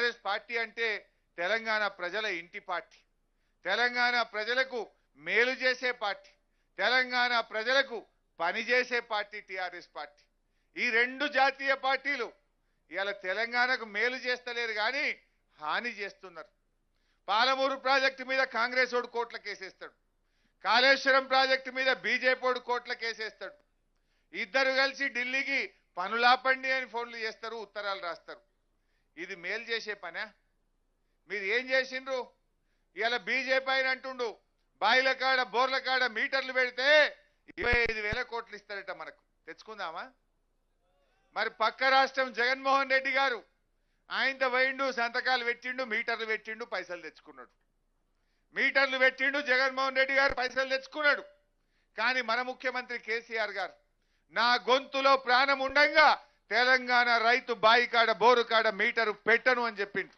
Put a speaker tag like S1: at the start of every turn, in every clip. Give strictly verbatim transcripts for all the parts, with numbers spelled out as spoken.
S1: TRS party అంటే తెలంగాణ ప్రజల ఇంటి పార్టీ, తెలంగాణ ప్రజలకు మేలు చేసే పార్టీ, తెలంగాణ ప్రజలకు పనిచేసే పార్టీ టిఆర్ఎస్ పార్టీ. ఈ రెండు జాతీయ పార్టీలు ఇవాళ తెలంగాణకు మేలు చేస్తలేరు కానీ హాని చేస్తున్నారు. పాలమూరు ప్రాజెక్టు మీద కాంగ్రెస్ ఓడు కోట్ల కేసేస్తాడు, కాళేశ్వరం ప్రాజెక్టు మీద బీజేపీ ఓడు కోట్ల కేసేస్తాడు. ఇద్దరు కలిసి ఢిల్లీకి పనులాపండి అని ఫోన్లు చేస్తారు, ఉత్తరాలు రాస్తారు. ఇది మేలు చేసే పనా? మీరు ఏం చేసిండ్రు? ఇలా బీజేపీ ఆయన అంటుండు బాయిల కాడ బోర్ల కాడ మీటర్లు పెడితే ఇరవై ఐదు వేల కోట్లు ఇస్తారట, మనకు తెచ్చుకుందామా? మరి పక్క రాష్ట్రం జగన్మోహన్ రెడ్డి గారు ఆయనతో పోయిండు, సంతకాలు పెట్టిండు, మీటర్లు పెట్టిండు, పైసలు తెచ్చుకున్నాడు. మీటర్లు పెట్టిండు జగన్మోహన్ రెడ్డి గారు, పైసలు తెచ్చుకున్నాడు. కానీ మన ముఖ్యమంత్రి కేసీఆర్ గారు నా గొంతులో ప్రాణం ఉండంగా తెలంగాణ రైతు బాయి కాడ బోరు కాడ మీటరు పెట్టను అని చెప్పిండు.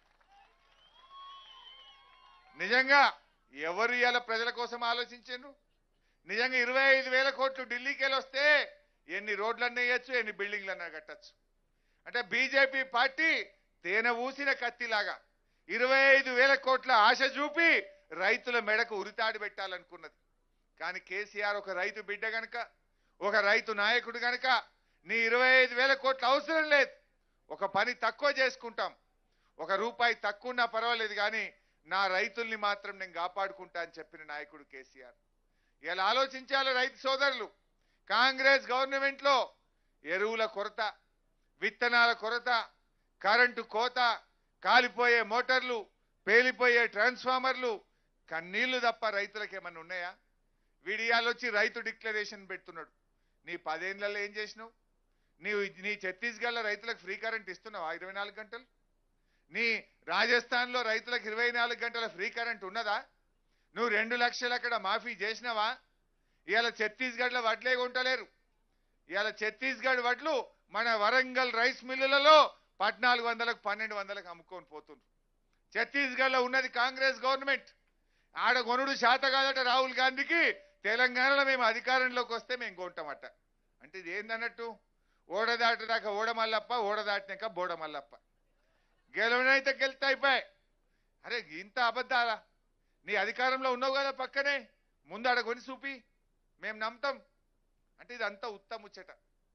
S1: నిజంగా ఎవరు ఇలా ప్రజల కోసం ఆలోచించారు? నిజంగా ఇరవై ఐదు వేల కోట్లు ఢిల్లీకి వెళ్ళి వస్తే ఎన్ని రోడ్లన్నా వేయచ్చు, ఎన్ని బిల్డింగ్లన్నా కట్టచ్చు. అంటే బీజేపీ పార్టీ తేనె ఊసిన కత్తిలాగా ఇరవై ఐదు వేల కోట్ల ఆశ చూపి రైతుల మెడకు ఉరితాడు పెట్టాలనుకున్నది. కానీ కేసీఆర్ ఒక రైతు బిడ్డ గనక, ఒక రైతు నాయకుడు గనక నీ ఇరవై ఐదు వేల కోట్ల అవసరం లేదు, ఒక పని తక్కువ చేసుకుంటాం, ఒక రూపాయి తక్కువ ఉన్నా పర్వాలేదు కానీ నా రైతుల్ని మాత్రం నేను కాపాడుకుంటా అని చెప్పిన నాయకుడు కేసీఆర్. ఇలా ఆలోచించాలి రైతు సోదరులు. కాంగ్రెస్ గవర్నమెంట్ లో ఎరువుల కొరత, విత్తనాల కొరత, కరెంటు కోత, కాలిపోయే మోటార్లు, పేలిపోయే ట్రాన్స్ఫార్మర్లు, కన్నీళ్లు తప్ప రైతులకు ఏమన్నా ఉన్నాయా? వీడియాలొచ్చి రైతు డిక్లరేషన్ పెడుతున్నాడు. నీ పదేళ్లలో ఏం చేసినావు? నీవు నీ ఛత్తీస్గఢ్లో రైతులకు ఫ్రీ కరెంట్ ఇస్తున్నావా ఇరవై నాలుగు గంటలు? నీ రాజస్థాన్ లో రైతులకు ఇరవై నాలుగు గంటల ఫ్రీ కరెంట్ ఉన్నదా? నువ్వు రెండు లక్షలు అక్కడ మాఫీ చేసినావా? ఇవాళ ఛత్తీస్గఢ్లో వడ్లే కొంటలేరు. ఇవాళ ఛత్తీస్గఢ్ వడ్లు మన వరంగల్ రైస్ మిల్లులలో పద్నాలుగు వందలకు పన్నెండు వందలకు అమ్ముకొని పోతున్నారు. ఛత్తీస్గఢ్లో ఉన్నది కాంగ్రెస్ గవర్నమెంట్. ఆడ కొనుడు శాత కాదట రాహుల్ గాంధీకి. తెలంగాణలో మేము అధికారంలోకి వస్తే మేము కొంటామట. అంటే ఇది ఏందన్నట్టు? ఓడదాటినాక ఓడమల్లప్ప, ఓడదాటినాక బోడమల్లప్ప. గెలవనైతే గెలితే అయిపోయాయి. అరే ఇంత అబద్ధాలా? నీ అధికారంలో ఉన్నావు కదా పక్కనే, ముందు ఆడ కొని చూపి మేము నమ్ముతాం అంటే ఇదంతా ఉత్తముచ్చట.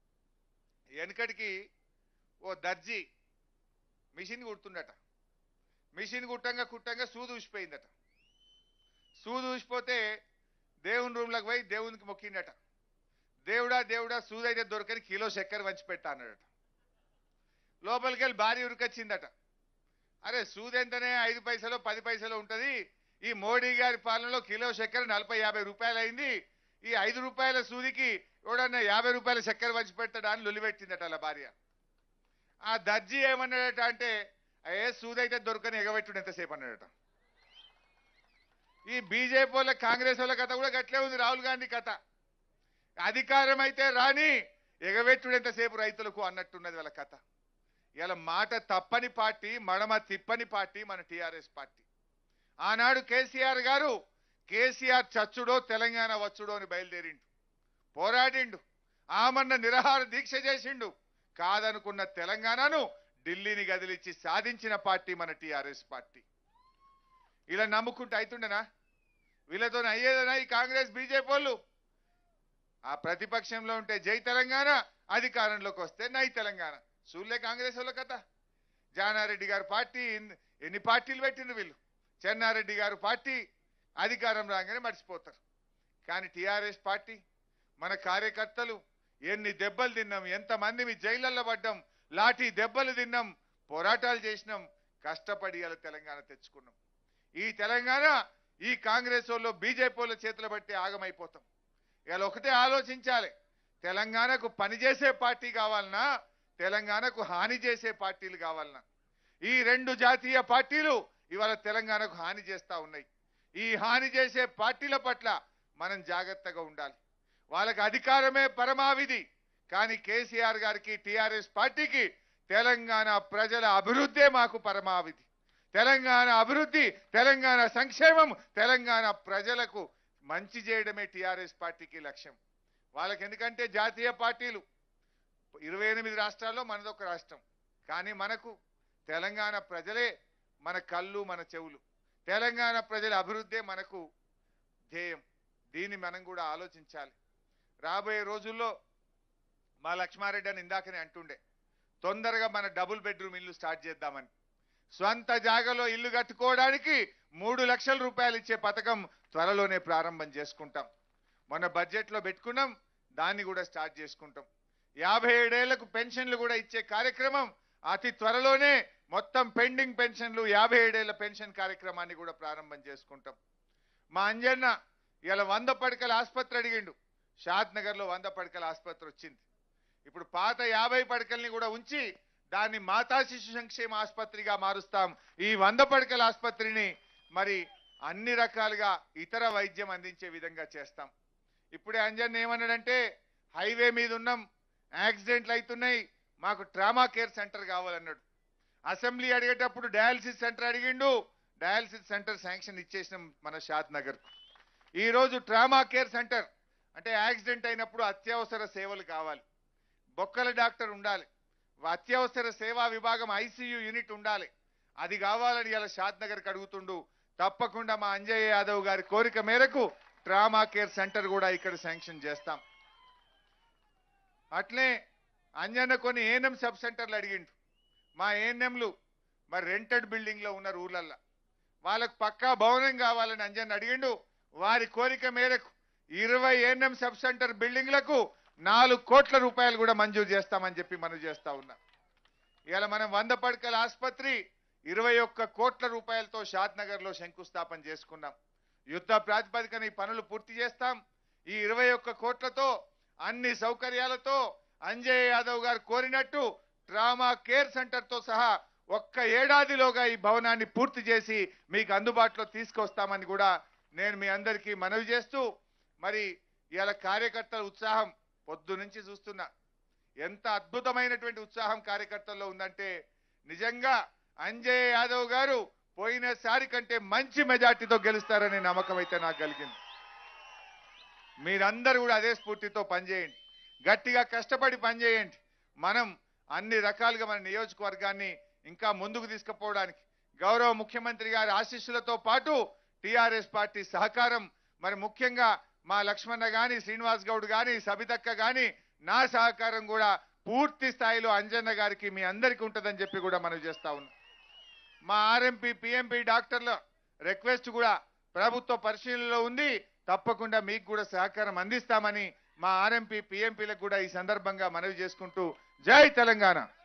S1: వెనకటికి ఓ దర్జీ మిషన్ కుడుతుండట. మిషన్ కుట్టంగా కుట్టంగా సూది ఊసిపోయిందట. సూది ఊసిపోతే దేవుని రూమ్లోకి పోయి దేవునికి మొక్కిండట. దేవుడా దేవుడా సూది అయితే దొరకని కిలో చక్కెర వంచి పెట్టా అన్నాడట. లోపలికి వెళ్ళి భార్య ఉరికొచ్చిందట. అరే సూది ఎంతనే ఐదు పైసలు పది పైసలు ఉంటుంది, ఈ మోడీ గారి పాలనలో కిలో చక్కెర నలభై యాభై రూపాయలు అయింది, ఈ ఐదు రూపాయల సూదికి ఎవడన్నా యాభై రూపాయల చక్కెర వంచి పెడతాడా అని లొలిపెట్టిందట అలా భార్య. ఆ దర్జీ ఏమన్నాడట అంటే ఏ సూది అయితే దొరకని ఎగబెట్టుడు ఎంతసేపు అన్నాడట. ఈ బీజేపీ వాళ్ళ కాంగ్రెస్ వాళ్ళ కథ కూడా గట్లే ఉంది. రాహుల్ గాంధీ కథ అధికారం అయితే రాని ఎగబెట్టుడు ఎంతసేపు రైతులకు అన్నట్టున్నది వాళ్ళ కథ. ఇలా మాట తప్పని పార్టీ, మడమ తిప్పని పార్టీ మన టిఆర్ఎస్ పార్టీ. ఆనాడు కేసీఆర్ గారు కేసీఆర్ చచ్చుడో తెలంగాణ వచ్చుడో అని బయలుదేరిండు, పోరాడిండు, ఆమన్న నిరాహార దీక్ష చేసిండు. కాదనుకున్న తెలంగాణను ఢిల్లీని గదిలిచ్చి సాధించిన పార్టీ మన టిఆర్ఎస్ పార్టీ. ఇలా నమ్ముకుంటూ అవుతుండేనా? వీళ్ళతో అయ్యేదనా ఈ కాంగ్రెస్ బీజేపీ వాళ్ళు? ఆ ప్రతిపక్షంలో ఉంటే జై తెలంగాణ, అధికారంలోకి వస్తే నై తెలంగాణ. చూడలే కాంగ్రెస్ వాళ్ళ కథ. జానారెడ్డి గారు పార్టీ ఎన్ని పార్టీలు పెట్టిండ్రు వీళ్ళు. చెన్నారెడ్డి గారు పార్టీ అధికారం రాగానే మర్చిపోతారు. కానీ టిఆర్ఎస్ పార్టీ మన కార్యకర్తలు ఎన్ని దెబ్బలు తిన్నాం, ఎంతమంది మీ జైళ్ళల్లో పడ్డాం, లాఠీ దెబ్బలు తిన్నాం, పోరాటాలు చేసినాం, కష్టపడి ఇలా తెలంగాణ తెచ్చుకున్నాం. ఈ తెలంగాణ ఈ కాంగ్రెస్ వాళ్ళు బీజేపీ వాళ్ళ చేతులు బట్టి ఆగమైపోతాం. ఇలా ఒకటే ఆలోచించాలి, తెలంగాణకు పనిచేసే పార్టీ కావాలన్నా తెలంగాణకు హాని చేసే పార్టీలు కావాలన్నా? ఈ రెండు జాతీయ పార్టీలు ఇవాళ తెలంగాణకు హాని చేస్తా ఉన్నాయి. ఈ హాని చేసే పార్టీల పట్ల మనం జాగ్రత్తగా ఉండాలి. వాళ్ళకి అధికారమే పరమావిధి, కానీ కేసీఆర్ గారికి టిఆర్ఎస్ పార్టీకి తెలంగాణ ప్రజల అభివృద్ధే మాకు పరమావిధి. తెలంగాణ అభివృద్ధి, తెలంగాణ సంక్షేమం, తెలంగాణ ప్రజలకు మంచి చేయడమే టిఆర్ఎస్ పార్టీకి లక్ష్యం. వాళ్ళకి ఎందుకంటే జాతీయ పార్టీలు ఇరవై ఎనిమిది రాష్ట్రాల్లో మనదొక రాష్ట్రం, కానీ మనకు తెలంగాణ ప్రజలే మన కళ్ళు మన చెవులు. తెలంగాణ ప్రజల అభివృద్ధే మనకు ధ్యేయం. దీన్ని మనం కూడా ఆలోచించాలి. రాబోయే రోజుల్లో మా లక్ష్మారెడ్డి అని ఇందాకనే అంటుండే, తొందరగా మన డబుల్ బెడ్రూమ్ ఇల్లు స్టార్ట్ చేద్దామని. స్వంత జాగాలో ఇల్లు కట్టుకోవడానికి మూడు లక్షల రూపాయలు ఇచ్చే పథకం త్వరలోనే ప్రారంభం చేసుకుంటాం. మొన్న బడ్జెట్లో పెట్టుకున్నాం, దాన్ని కూడా స్టార్ట్ చేసుకుంటాం. యాభై ఏడేళ్లకు పెన్షన్లు కూడా ఇచ్చే కార్యక్రమం అతి త్వరలోనే మొత్తం పెండింగ్ పెన్షన్లు యాభై ఏడేళ్ల పెన్షన్ కార్యక్రమాన్ని కూడా ప్రారంభం చేసుకుంటాం. మా అంజన్న ఇలా వంద పడకల ఆసుపత్రి అడిగిండు. షాద్ నగర్ లో వంద పడకల ఆసుపత్రి వచ్చింది. ఇప్పుడు పాత యాభై పడకల్ని కూడా ఉంచి దాన్ని మాతా శిశు సంక్షేమ ఆసుపత్రిగా మారుస్తాం. ఈ వంద పడకల ఆసుపత్రిని మరి అన్ని రకాలుగా ఇతర వైద్యం అందించే విధంగా చేస్తాం. ఇప్పుడే అంజన్ ఏమన్నాడంటే, హైవే మీద ఉన్నాం, యాక్సిడెంట్లు అవుతున్నాయి, మాకు ట్రామా కేర్ సెంటర్ కావాలన్నాడు. అసెంబ్లీ అడిగేటప్పుడు డయాలసిస్ సెంటర్ అడిగిండు. డయాలసిస్ సెంటర్ శాంక్షన్ ఇచ్చేసినాం మన షాద్ నగర్. ఈ రోజు ట్రామా కేర్ సెంటర్ అంటే యాక్సిడెంట్ అయినప్పుడు అత్యవసర సేవలు కావాలి, బొక్కల డాక్టర్ ఉండాలి, అత్యవసర సేవా విభాగం ఐసీయూ యూనిట్ ఉండాలి. అది కావాలని ఇలా షాద్ నగర్కి అడుగుతుండు. తప్పకుండా మా అంజయ్ యాదవ్ గారి కోరిక మేరకు ట్రామా కేర్ సెంటర్ కూడా ఇక్కడ శాంక్షన్ చేస్తాం. అట్లే అంజన్న కొన్ని ఏఎన్ఎం సబ్ సెంటర్లు అడిగిండు. మా ఏఎన్ఎంలు మరి రెంటెడ్ బిల్డింగ్ లో ఉన్నారు ఊర్లల్లో, వాళ్ళకు పక్కా భవనం కావాలని అంజన్న అడిగిండు. వారి కోరిక మేరకు ఇరవై ఏఎన్ఎం సబ్ సెంటర్ బిల్డింగ్లకు నాలుగు కోట్ల రూపాయలు కూడా మంజూరు చేస్తామని చెప్పి మనం చేస్తా ఉన్నాం. ఇవాళ మనం వంద పడకల ఆసుపత్రి ఇరవై ఒక్క కోట్ల రూపాయలతో షాద్ నగర్ లో శంకుస్థాపన చేసుకున్నాం. యుద్ధ ప్రాతిపదికన ఈ పనులు పూర్తి చేస్తాం. ఈ ఇరవై ఒక్క కోట్లతో అన్ని సౌకర్యాలతో అంజయ్ యాదవ్ గారు కోరినట్టు ట్రామా కేర్ సెంటర్ తో సహా ఒక్క ఏడాదిలోగా ఈ భవనాన్ని పూర్తి చేసి మీకు అందుబాటులో తీసుకొస్తామని కూడా నేను మీ అందరికీ మనవి చేస్తూ, మరి ఇవాళ కార్యకర్తల ఉత్సాహం పొద్దు నుంచి చూస్తున్నా. ఎంత అద్భుతమైనటువంటి ఉత్సాహం కార్యకర్తల్లో ఉందంటే, నిజంగా అంజయ్ యాదవ్ గారు పోయినసారి కంటే మంచి మెజార్టీతో గెలుస్తారనే నమ్మకం అయితే నాకు కలిగింది. మీరందరూ కూడా అదే స్ఫూర్తితో పనిచేయండి, గట్టిగా కష్టపడి పనిచేయండి. మనం అన్ని రకాలుగా మన నియోజకవర్గాన్ని ఇంకా ముందుకు తీసుకుపోవడానికి గౌరవ ముఖ్యమంత్రి గారి ఆశీస్సులతో పాటు టీఆర్ఎస్ పార్టీ సహకారం, మరి ముఖ్యంగా మా లక్ష్మణ గాని, శ్రీనివాస్ గౌడ్ గాని, సబితక్క గాని నా సహకారం కూడా పూర్తి స్థాయిలో అంజన్న గారికి మీ అందరికీ ఉంటుందని చెప్పి కూడా మనం చేస్తా ఉన్నాం. మా ఆర్ఎంపీ పిఎంపీ డాక్టర్ల రిక్వెస్ట్ కూడా ప్రభుత్వ పరిశీలనలో ఉంది. తప్పకుండా మీకు కూడా సహకారం అందిస్తామని మా ఆర్ఎంపీ పిఎంపీలకు కూడా ఈ సందర్భంగా మనవి చేసుకుంటూ, జై తెలంగాణ.